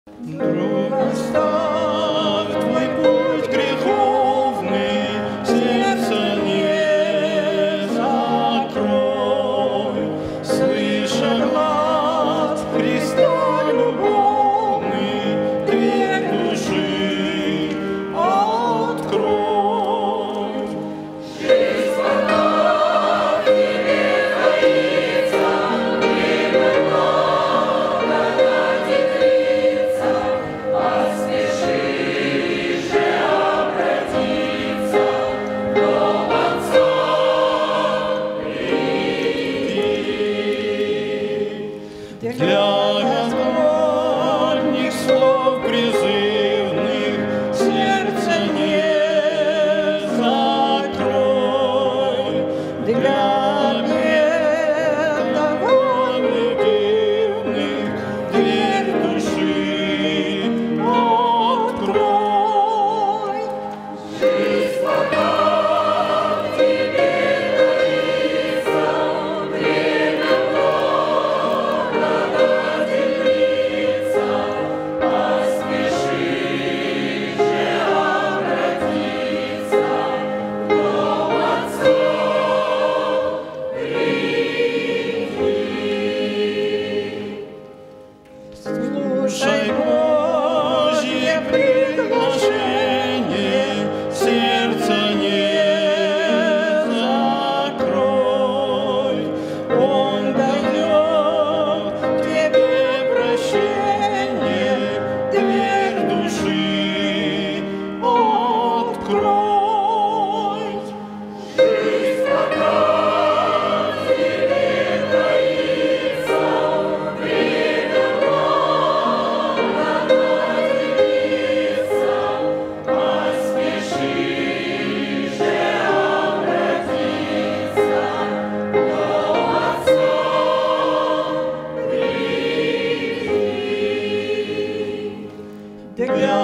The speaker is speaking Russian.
Друг, оставь твой путь греховный, сердце не закрой, слыша глаз Христа любовный, дверь души открой. Жизнь она в тебе таится, время благодати длится, поспеши же обратиться, до Отца приди. Для Господних слов призывных сердце не закрой, для бедных дивных дверь души открой. Жизнь пока в тебе таится, время благодати длится, поспеши же обратиться, до Отца приди. Слушай Божье приглашение, сердце не закрой. Он дает тебе прощение, дверь души открой. Жизнь пока в тебе таится, время благодати длится, поспеши же обратиться, до Отца приди. Для